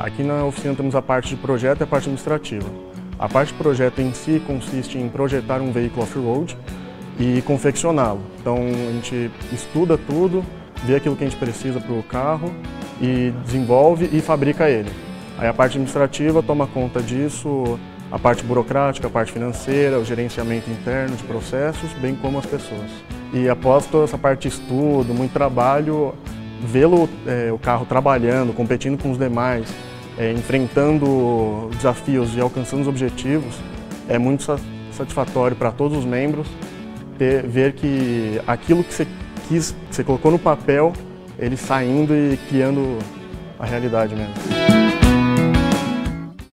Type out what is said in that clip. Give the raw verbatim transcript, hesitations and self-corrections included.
Aqui na oficina temos a parte de projeto e a parte administrativa. A parte de projeto em si consiste em projetar um veículo off-road e confeccioná-lo. Então a gente estuda tudo, vê aquilo que a gente precisa para o carro e desenvolve e fabrica ele. Aí a parte administrativa toma conta disso, a parte burocrática, a parte financeira, o gerenciamento interno de processos, bem como as pessoas. E após toda essa parte de estudo, muito trabalho, vê-lo, é, o carro trabalhando, competindo com os demais, é, enfrentando desafios e alcançando os objetivos, é muito satisfatório para todos os membros ter, ver que aquilo que você quis, que você colocou no papel, ele saindo e criando a realidade mesmo.